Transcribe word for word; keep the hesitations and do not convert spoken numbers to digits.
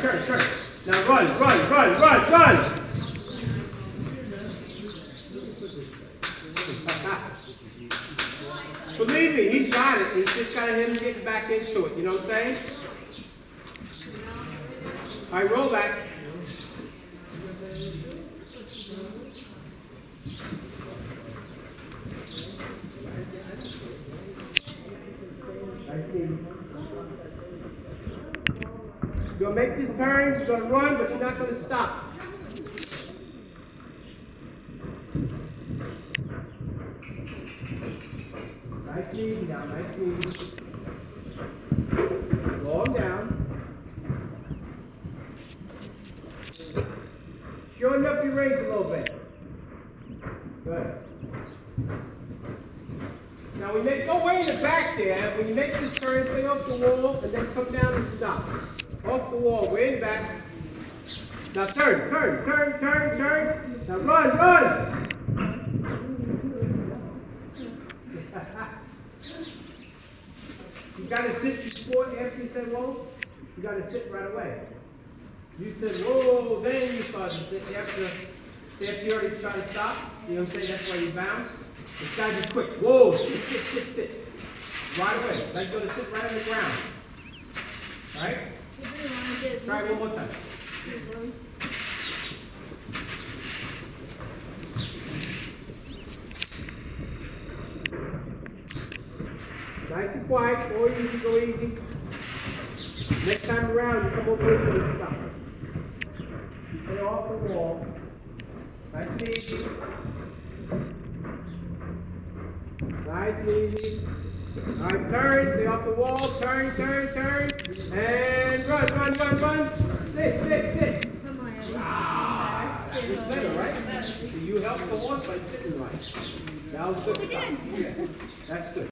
turn, turn. Now run, run, run, run, run. Believe me, he's got it. He's just got him getting back into it. You know what I'm saying? All right, roll back. You're going to make this turn, you're going to run, but you're not going to stop. Nice and easy now, nice and easy. Slow him down. Shorten up your reins a little bit. Good. Now we make, go way in the back there. When you make this turn, stay off the wall and then come down and stop. Off the wall, way in the back. Now turn, turn, turn, turn, turn. Now run, run. You got to sit before, after you said whoa, you got to sit right away. You said whoa, then you started to sit after, after you already tried to stop. You know what I'm saying? That's why you bounced. It's got to be quick. Whoa, sit, sit, sit, sit. Right away. Like you're going to sit right on the ground. Right? Try it one more time. Nice and quiet. Go easy, go easy. Next time around, you come over here and stop. Stay off the wall. Nice and easy. Nice and easy. All right, turn. Stay off the wall. Turn, turn, turn. And run, run, run, run. Sit, sit, sit. Ah, that was better, right? So you helped the horse by sitting right. That was good stuff. Yeah, that's good.